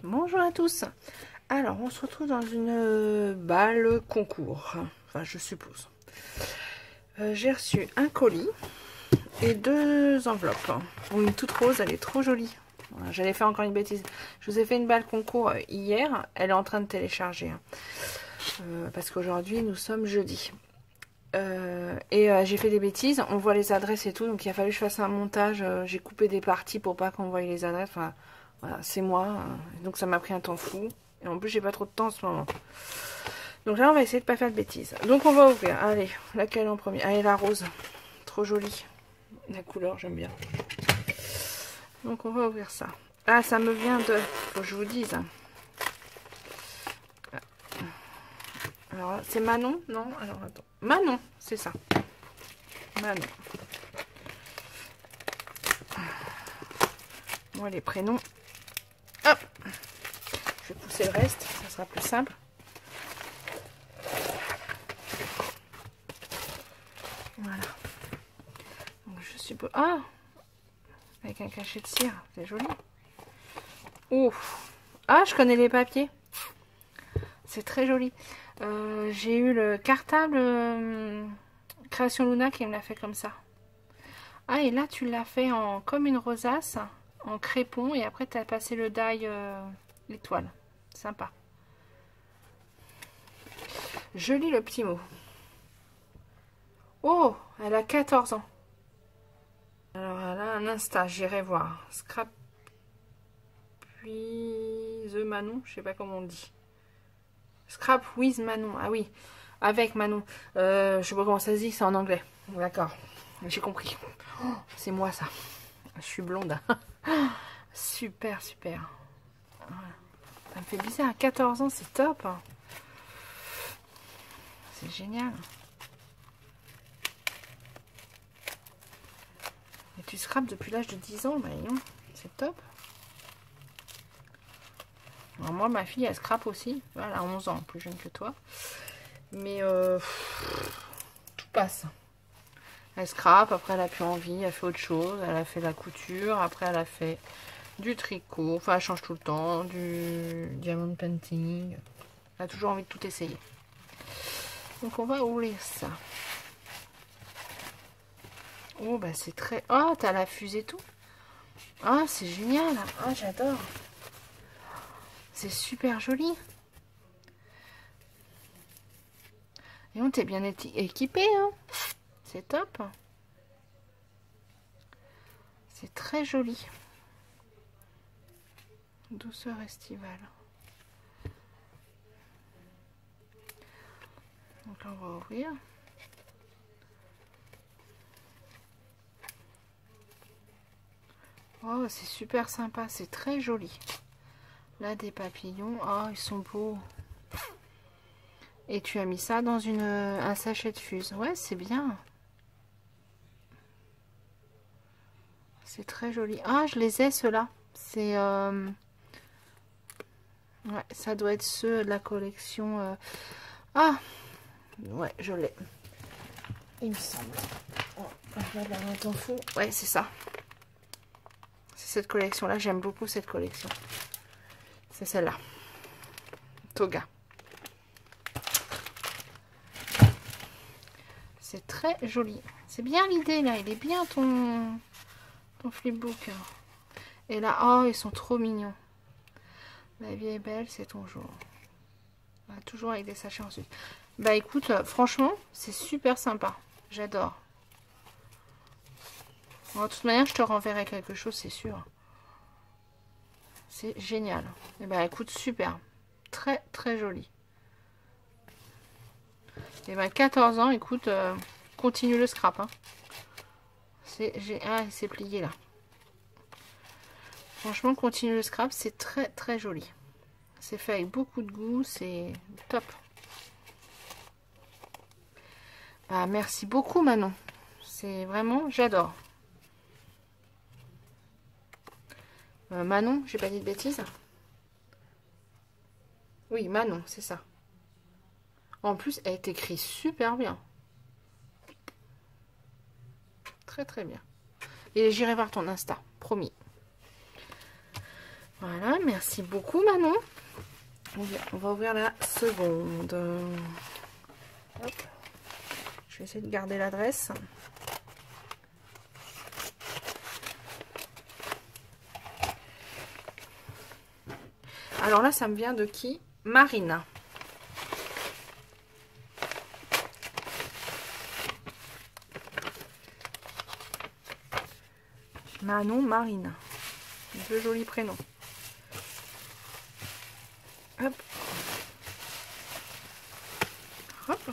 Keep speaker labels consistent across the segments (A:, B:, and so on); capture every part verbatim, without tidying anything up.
A: Bonjour à tous. Alors, on se retrouve dans une balle concours. Enfin, je suppose. Euh, J'ai reçu un colis et deux enveloppes. Une toute rose, elle est trop jolie. Voilà, j'allais faire encore une bêtise. Je vous ai fait une balle concours hier. Elle est en train de télécharger. Euh, parce qu'aujourd'hui, nous sommes jeudi. Euh, et euh, j'ai fait des bêtises. On voit les adresses et tout. Donc, il a fallu que je fasse un montage. Euh, j'ai coupé des parties pour pas qu'on voie les adresses. Enfin, voilà, c'est moi. Donc, ça m'a pris un temps fou. Et en plus, j'ai pas trop de temps en ce moment. Donc là, on va essayer de pas faire de bêtises. Donc, on va ouvrir. Allez, laquelle en premier? Allez, la rose. Trop jolie. La couleur, j'aime bien. Donc, on va ouvrir ça. Ah, ça me vient de... Faut que je vous dise. Alors, c'est Manon? Non? Alors, attends. Manon, c'est ça. Manon. Moi, les prénoms. Hop! Je vais pousser le reste. Ça sera plus simple. Voilà. Donc, je suppose... Ah! Avec un cachet de cire. C'est joli. Ouf! Ah, je connais les papiers. C'est très joli. Euh, j'ai eu le cartable euh, Création Luna qui me l'a fait comme ça. Ah, et là, tu l'as fait en comme une rosace, en crépon, et après, tu as passé le die euh, étoile. Sympa. Je lis le petit mot. Oh, elle a quatorze ans. Alors, elle a un Insta, j'irai voir. Scrap puis The Manon, je sais pas comment on dit. Scrap with Manon, ah oui, avec Manon. Euh, je sais pas comment ça se dit, c'est en anglais. D'accord, j'ai compris. Oh, c'est moi ça. Je suis blonde. Super, super. Ça me fait bizarre, à quatorze ans, c'est top. C'est génial. Et tu scrapes depuis l'âge de dix ans, bah non, c'est top. Alors moi, ma fille, elle scrape aussi. Elle a onze ans, plus jeune que toi. Mais euh, tout passe. Elle scrape, après elle a plus envie, elle fait autre chose. Elle a fait la couture, après elle a fait du tricot. Enfin, elle change tout le temps, du diamond painting. Elle a toujours envie de tout essayer. Donc on va ouvrir ça. Oh, bah c'est très... Oh, t'as la fusée et tout. Ah, c'est génial. Ah, j'adore. C'est super joli. Et on t'est bien équipé, hein. C'est top. C'est très joli. Douceur estivale. Donc là, on va ouvrir. Oh, c'est super sympa. C'est très joli. Là, des papillons. Oh, ils sont beaux. Et tu as mis ça dans une, un sachet de fuse. Ouais, c'est bien. C'est très joli. Ah, je les ai, ceux-là. C'est... Euh... Ouais, ça doit être ceux de la collection... Euh... Ah, ouais, je l'ai. Il me semble. Oh, regarde la main en fou. Ouais, c'est ça. C'est cette collection-là. J'aime beaucoup cette collection. C'est celle-là. Toga. C'est très joli. C'est bien l'idée, là. Il est bien ton, ton flipbook. Et là, oh, ils sont trop mignons. La vie est belle, c'est ton jour. Ah, toujours avec des sachets ensuite. Bah écoute, euh, franchement, c'est super sympa. J'adore. Bon, de toute manière, je te renverrai quelque chose, c'est sûr. C'est génial. Et bah écoute, super. Très, très joli. Et ben quatorze ans, écoute, euh, continue le scrap. Hein. C'est ah, c'est plié là. Franchement, continue le scrap, c'est très très joli. C'est fait avec beaucoup de goût, c'est top. Ah, merci beaucoup Manon. C'est vraiment, j'adore. Euh, Manon, j'ai pas dit de bêtises. Oui, Manon, c'est ça. En plus, elle est écrite super bien. Très très bien. Et j'irai voir ton Insta, promis. Voilà, merci beaucoup Manon. On va ouvrir la seconde. Hop. Je vais essayer de garder l'adresse. Alors là, ça me vient de qui? Marina. Manon, Marina. Deux jolis prénoms. Hop. Hop.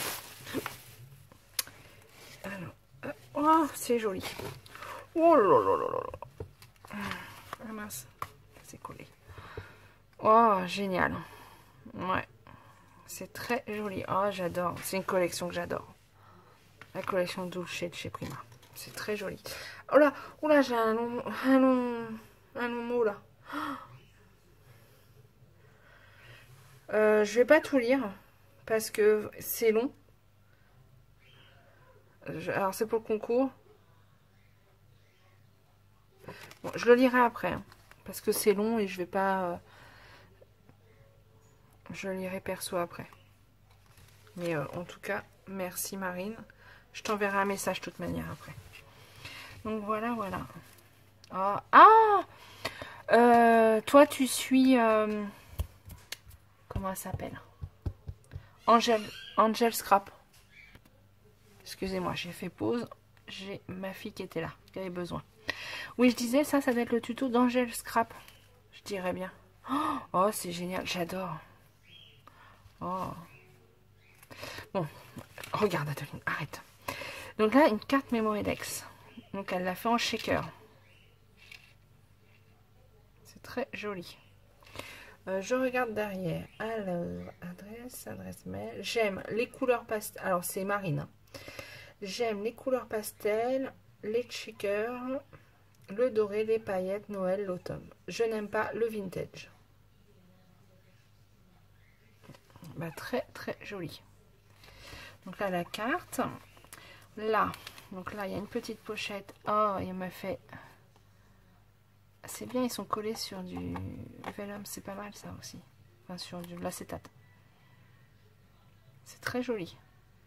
A: Alors, hop. Oh, c'est joli. Oh là là là là là. Ah mince, c'est collé. Oh, génial. Ouais. C'est très joli. Oh, j'adore. C'est une collection que j'adore. La collection Dulce de chez Prima. C'est très joli. Oh là, oh là, j'ai un long, un long, un long mot là. Euh, je vais pas tout lire parce que c'est long. Je, alors c'est pour le concours. Bon, je le lirai après hein, parce que c'est long et je vais pas. Euh, je le lirai perso après. Mais euh, en tout cas, merci Marine. Je t'enverrai un message de toute manière après. Donc voilà, voilà. Oh, ah euh, toi tu suis... Euh, comment elle s'appelle? Angel, Angel Scrap. Excusez-moi, j'ai fait pause. J'ai ma fille qui était là, qui avait besoin. Oui, je disais, ça, ça doit être le tuto d'Angel Scrap. Je dirais bien. Oh, oh c'est génial, j'adore. Oh. Bon, regarde Adeline, arrête. Donc là, une carte Memoredex. Donc elle l'a fait en shaker. C'est très joli. Euh, je regarde derrière. Alors, adresse, adresse mail. J'aime les couleurs pastel. Alors, c'est Marine. Hein. J'aime les couleurs pastel, les shakers, le doré, les paillettes, Noël, l'automne. Je n'aime pas le vintage. Bah, très, très joli. Donc là, la carte. Là, donc là, il y a une petite pochette. Oh, il m'a fait... C'est bien, ils sont collés sur du vélum, c'est pas mal ça aussi. Enfin, sur de l'acétate. C'est très joli.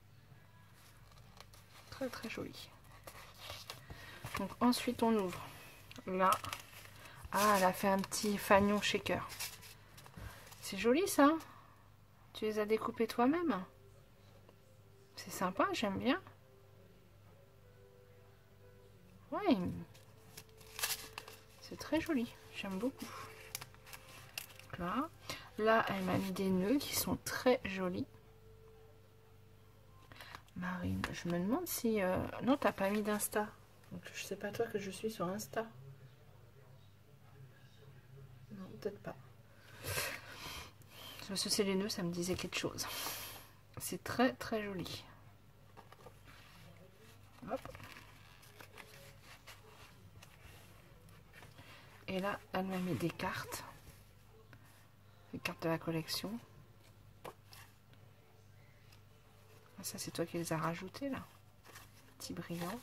A: Très, très joli. Donc ensuite, on ouvre. Là. Ah, elle a fait un petit fanion shaker. C'est joli ça. Tu les as découpés toi-même. C'est sympa, j'aime bien. Ouais. C'est très joli. J'aime beaucoup. Là. Là, elle m'a mis des nœuds qui sont très jolis. Marine, je me demande si... Euh... Non, t'as pas mis d'Insta. Donc, je sais pas toi que je suis sur Insta. Non, peut-être pas. Parce que c'est les nœuds, ça me disait quelque chose. C'est très, très joli. Hop. Et là, elle m'a mis des cartes. Les cartes de la collection. Ça, c'est toi qui les as rajoutées, là. Petit brillant.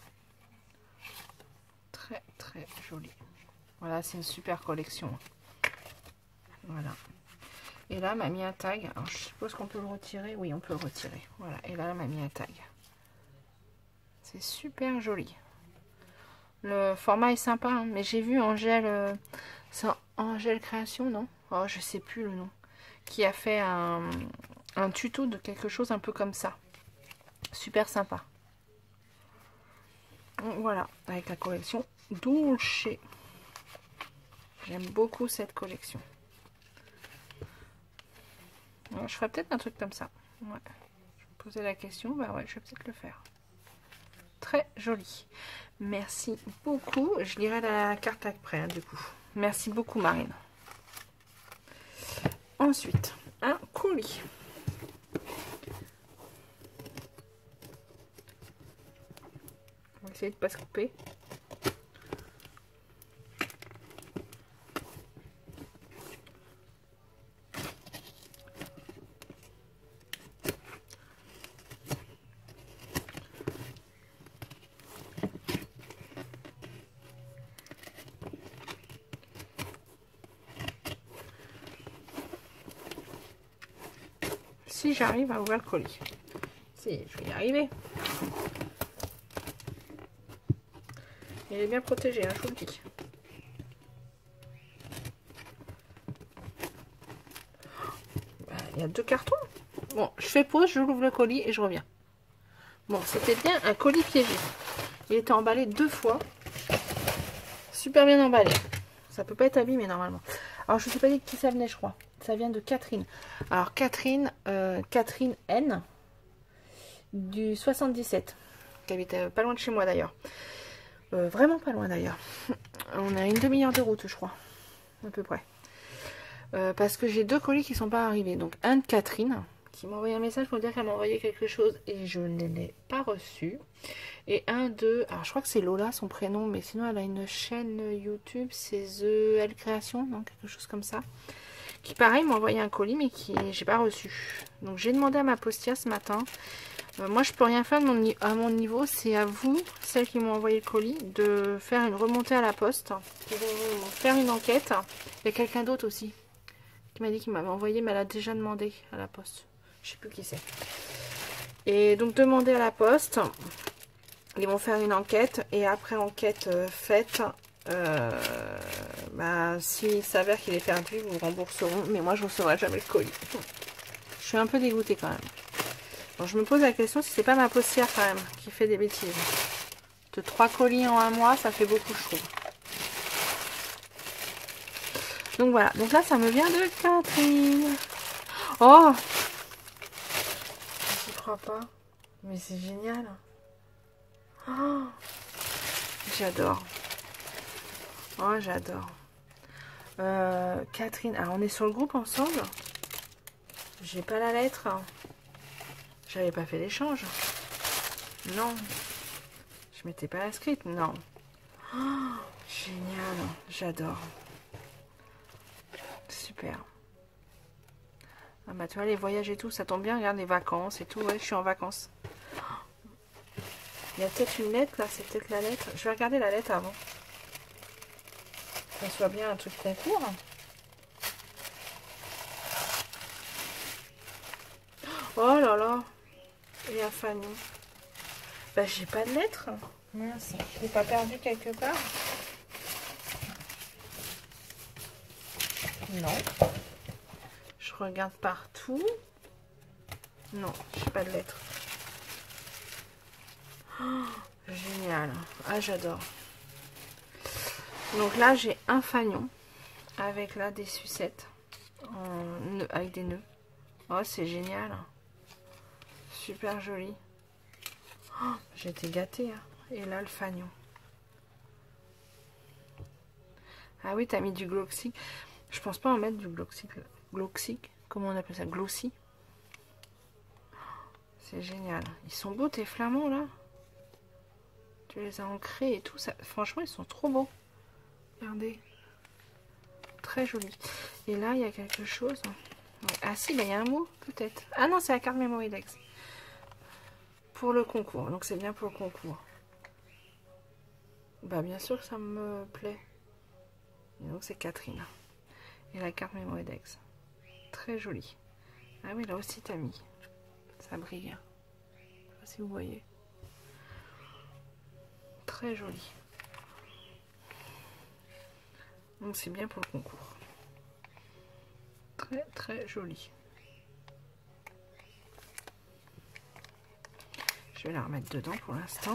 A: Très, très joli. Voilà, c'est une super collection. Voilà. Et là, elle m'a mis un tag. Alors, je suppose qu'on peut le retirer. Oui, on peut le retirer. Voilà. Et là, elle m'a mis un tag. C'est super joli. Le format est sympa, hein, mais j'ai vu Angèle, euh, c'est Angèle Création, non? Oh, je sais plus le nom. Qui a fait un, un tuto de quelque chose un peu comme ça. Super sympa. Donc, voilà, avec la collection Dulce. J'aime beaucoup cette collection. Alors, je ferai peut-être un truc comme ça. Ouais. Je me posais la question, bah ouais, je vais peut-être le faire. Très joli. Merci beaucoup. Je lirai la carte après, hein, du coup. Merci beaucoup, Marine. Ensuite, un colis. On va essayer de ne pas se couper. si j'arrive à ouvrir le colis. Si, je vais y arriver. Il est bien protégé, hein, je vous le dis. Il y a deux cartons. Bon, je fais pause, je l'ouvre le colis et je reviens. Bon, c'était bien un colis piégé. Il était emballé deux fois. Super bien emballé. Ça peut pas être abîmé normalement. Alors, je ne vous ai pas dit de qui ça venait, je crois. Ça vient de Catherine. Alors, Catherine, euh, Catherine N. Du soixante-dix-sept. Qui habite euh, pas loin de chez moi d'ailleurs. Euh, vraiment pas loin d'ailleurs. On a une demi-heure de route, je crois. À peu près. Euh, parce que j'ai deux colis qui sont pas arrivés. Donc, un de Catherine, qui m'a envoyé un message pour dire qu'elle m'a envoyé quelque chose et je ne l'ai pas reçu. Et un de... Alors, je crois que c'est Lola, son prénom, mais sinon, elle a une chaîne YouTube, c'est The L Création, non, quelque chose comme ça. Qui, pareil, m'a envoyé un colis, mais qui j'ai pas reçu. Donc, j'ai demandé à ma postière ce matin. Euh, moi, je peux rien faire de mon, à mon niveau. C'est à vous, celles qui m'ont envoyé le colis, de faire une remontée à la poste. Ils vont faire une enquête. Il y a quelqu'un d'autre aussi qui m'a dit qu'il m'avait envoyé, mais elle a déjà demandé à la poste. Je sais plus qui c'est. Et donc, demander à la poste. Ils vont faire une enquête. Et après enquête euh, faite, euh, bah, s'il s'avère qu'il est perdu, ils vous rembourseront. Mais moi, je ne recevrai jamais le colis. Je suis un peu dégoûtée quand même. Bon, je me pose la question si c'est pas ma postière quand même qui fait des bêtises. De trois colis en un mois, ça fait beaucoup, je trouve. Donc voilà. Donc là, ça me vient de Catherine. Oh! Je n'y crois pas. Mais c'est génial. Oh, j'adore. Oh, j'adore. Euh, Catherine. Alors, on est sur le groupe ensemble. J'ai pas la lettre. J'avais pas fait l'échange. Non. Je m'étais pas inscrite. Non. Oh, génial. J'adore. Super. Ah bah tu vois, les voyages et tout, ça tombe bien. Regarde les vacances et tout. Ouais, je suis en vacances. Il y a peut-être une lettre là. C'est peut-être la lettre. Je vais regarder la lettre avant. Que ça soit bien un truc concours. Oh là là. Et à Fanny. Bah j'ai pas de lettre. Mince. Je l'ai pas perdu quelque part. Non. Je regarde partout. Non, j'ai pas de lettre. Oh, génial. Ah, j'adore. Donc là, j'ai un fanion avec là des sucettes en nœud, avec des nœuds. Oh, c'est génial. Super joli. Oh, j'ai été gâtée. Hein. Et là, le fanion. Ah oui, t'as mis du glossy. Je pense pas en mettre du glossy. Glossy, comment on appelle ça? Glossy. C'est génial. Ils sont beaux tes flamands là. Tu les as ancrés et tout. Ça... Franchement, ils sont trop beaux. Regardez. Très joli. Et là, il y a quelque chose. Ah si, bah, il y a un mot peut-être. Ah non, c'est la carte Memory Dex. Pour le concours. Donc c'est bien pour le concours. Bah bien sûr que ça me plaît. Et donc c'est Catherine. Et la carte Memory Dex. Très jolie. Ah oui, là aussi t'as mis. Ça brille. Je sais pas si vous voyez. Très joli. Donc c'est bien pour le concours. Très très joli. Je vais la remettre dedans pour l'instant.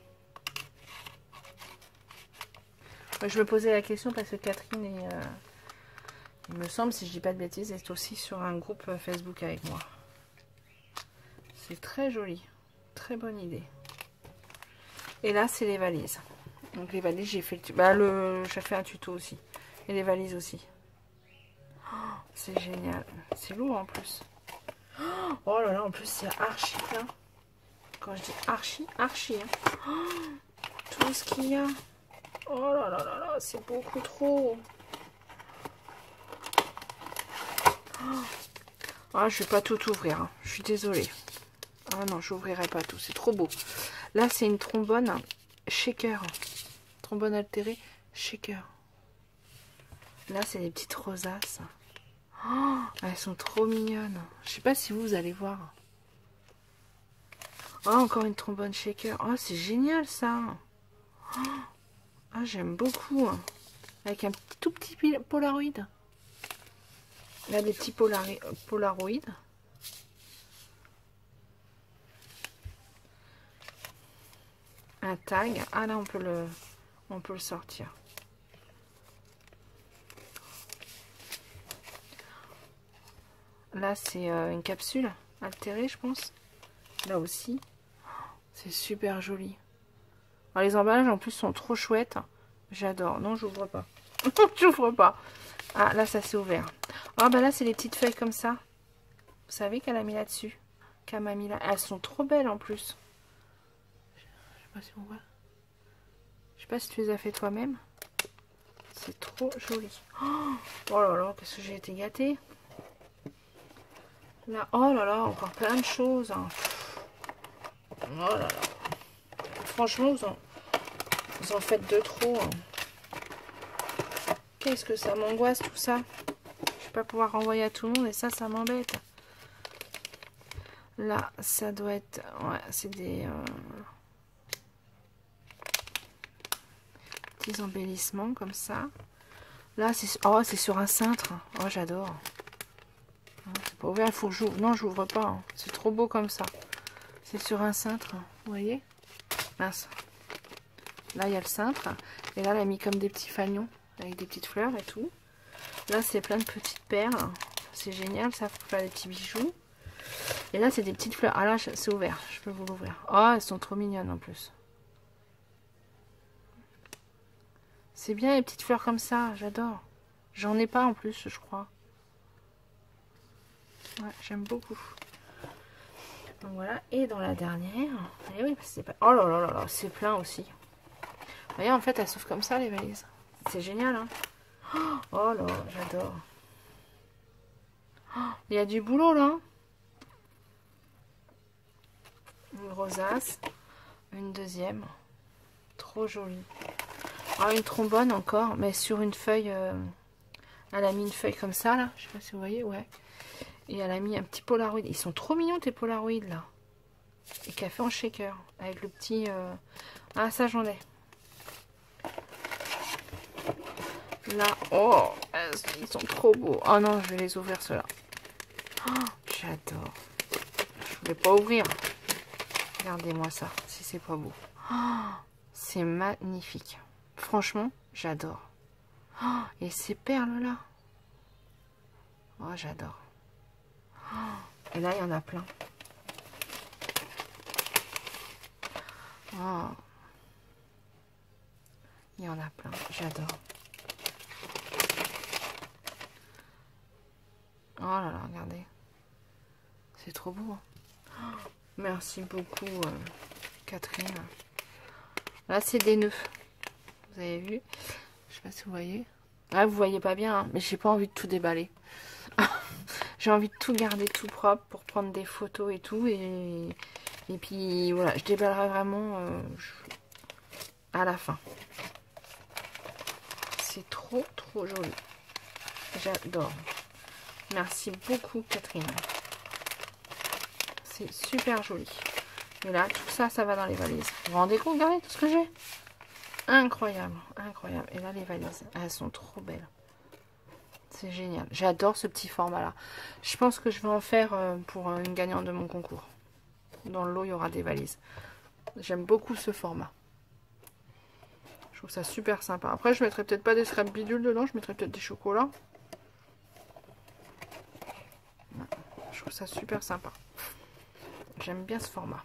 A: Je me posais la question parce que Catherine est, euh, il me semble, si je dis pas de bêtises, est aussi sur un groupe Facebook avec moi. C'est très joli. Très bonne idée. Et là, c'est les valises. Donc les valises, j'ai fait le, bah, le j'ai fait un tuto aussi. Et les valises aussi. Oh, c'est génial. C'est lourd en plus. Oh là là, en plus c'est archi plein. Quand je dis archi, archi. Hein. Oh, tout ce qu'il y a. Oh là là là là, c'est beaucoup trop. Oh. Ah, je vais pas tout ouvrir. Hein. Je suis désolée. Ah non, je n'ouvrirai pas tout. C'est trop beau. Là, c'est une trombone shaker. Trombone altérée shaker. Là, c'est des petites rosaces. Oh, elles sont trop mignonnes. Je sais pas si vous, vous allez voir. Oh, encore une trombone shaker. Oh, c'est génial ça. Oh, ah, j'aime beaucoup. Avec un tout petit Polaroid. Là, des petits polari Polaroid. Un tag. Ah là, on peut le, on peut le sortir. Là, c'est euh, une capsule altérée, je pense. Là aussi. C'est super joli. Alors, les emballages, en plus, sont trop chouettes. J'adore. Non, j'ouvre pas. J'ouvre pas. Ah, là, ça s'est ouvert. Ah, bah là, c'est les petites feuilles comme ça. Vous savez qu'elle a mis là-dessus. Qu'elle m'a mis là. Elles sont trop belles, en plus. Je sais pas si on voit. Je sais pas si tu les as fait toi-même. C'est trop joli. Oh là là, qu'est-ce que j'ai été gâtée. Là, oh là là, encore plein de choses. Hein. Oh là là. Franchement, vous en, vous en faites de trop. Hein. Qu'est-ce que ça m'angoisse tout ça. Je vais pas pouvoir renvoyer à tout le monde et ça, ça m'embête. Là, ça doit être... Ouais, c'est des... Euh, petits embellissements comme ça. Là, c'est oh, c'est sur un cintre. Oh, j'adore. C'est pas ouvert, il faut que j'ouvre. Non, j'ouvre pas. Hein. C'est trop beau comme ça. C'est sur un cintre. Vous voyez? Mince. Là, il y a le cintre. Et là, elle a mis comme des petits fanions avec des petites fleurs et tout. Là, c'est plein de petites perles. C'est génial, ça, pour faire des petits bijoux. Et là, c'est des petites fleurs. Ah là, c'est ouvert. Je peux vous l'ouvrir. Oh, elles sont trop mignonnes en plus. C'est bien les petites fleurs comme ça. J'adore. J'en ai pas en plus, je crois. Ouais, j'aime beaucoup. Donc voilà. Et dans la dernière. Et oui, c'est pas... Oh là là là là, c'est plein aussi. Vous voyez, en fait, elles s'ouvrent comme ça, les valises. C'est génial, hein. Oh là, j'adore. Il y a du boulot, là. Une rosace. Une deuxième. Trop jolie. Ah, une trombone encore, mais sur une feuille... Euh... Elle a mis une feuille comme ça, là. Je sais pas si vous voyez, ouais. Et elle a mis un petit Polaroid. Ils sont trop mignons, tes Polaroids, là. Et qu'elle fait en shaker. Avec le petit... Euh... Ah, ça, j'en ai. Là, oh, ils sont trop beaux. Oh non, je vais les ouvrir ceux-là. Oh, j'adore. Je voulais pas ouvrir. Regardez-moi ça, si c'est pas beau. Oh, c'est magnifique. Franchement, j'adore. Oh, et ces perles-là. Oh, j'adore. Oh, et là, il y en a plein. Oh. Il y en a plein. J'adore. Oh là là, regardez. C'est trop beau. Hein. Oh, merci beaucoup, euh, Catherine. Là, c'est des nœuds. Vous avez vu? Je sais pas si vous voyez. Là, vous voyez pas bien, hein, mais j'ai pas envie de tout déballer. J'ai envie de tout garder tout propre pour prendre des photos et tout. Et, et puis, voilà, je déballerai vraiment euh, à la fin. C'est trop, trop joli. J'adore. Merci beaucoup, Catherine. C'est super joli. Et là, tout ça, ça va dans les valises. Vous vous rendez compte? Regardez tout ce que j'ai. Incroyable, incroyable. Et là, les valises, elles sont trop belles. C'est génial. J'adore ce petit format-là. Je pense que je vais en faire euh, pour une gagnante de mon concours. Dans le lot, il y aura des valises. J'aime beaucoup ce format. Je trouve ça super sympa. Après, je mettrai peut-être pas des scraps bidules dedans. Je mettrai peut-être des chocolats. Je trouve ça super sympa. J'aime bien ce format.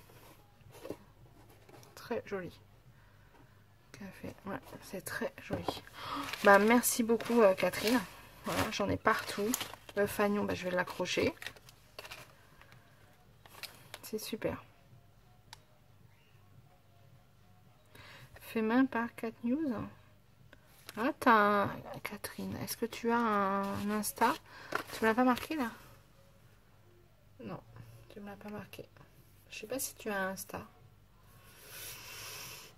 A: Très joli. Café. Ouais, c'est très joli. Bah, merci beaucoup, euh, Catherine. Voilà, j'en ai partout. Le fanion, bah, je vais l'accrocher. C'est super. Fait main par Cat News. Ah, t'as un... Catherine, est-ce que tu as un Insta? Tu me l'as pas marqué, là? Non, tu me l'as pas marqué. Je sais pas si tu as un Insta.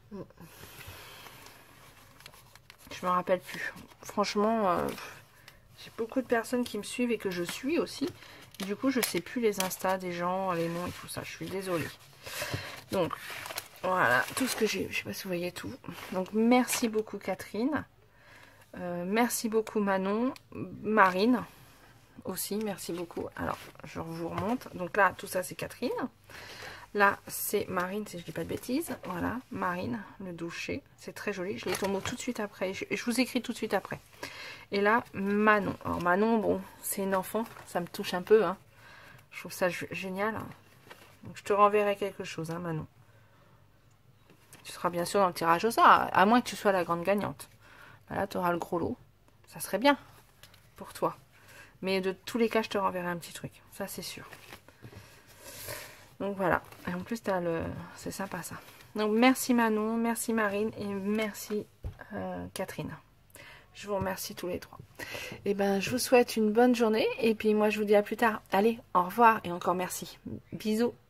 A: Je me rappelle plus. Franchement, euh, J'ai beaucoup de personnes qui me suivent et que je suis aussi. Du coup, je sais plus les Insta des gens, les noms et tout ça. Je suis désolée. Donc, voilà, tout ce que j'ai. Je sais pas si vous voyez tout. Donc, merci beaucoup Catherine. Euh, merci beaucoup Manon. Marine aussi, merci beaucoup. Alors, je vous remonte. Donc là, tout ça, c'est Catherine. Là, c'est Marine, si je dis pas de bêtises. Voilà, Marine, le doucher. C'est très joli. Je les tombe tout de suite après. Je, je vous écris tout de suite après. Et là, Manon. Alors, Manon, bon, c'est une enfant. Ça me touche un peu. Hein. Je trouve ça génial. Donc, je te renverrai quelque chose, hein, Manon. Tu seras bien sûr dans le tirage au sort, à moins que tu sois la grande gagnante. Là, tu auras le gros lot. Ça serait bien pour toi. Mais de tous les cas, je te renverrai un petit truc. Ça, c'est sûr. Donc, voilà. Et en plus, t'as le... c'est sympa, ça. Donc, merci Manon, merci Marine et merci euh, Catherine. Je vous remercie tous les trois. Et ben, je vous souhaite une bonne journée. Et puis, moi, je vous dis à plus tard. Allez, au revoir et encore merci. Bisous.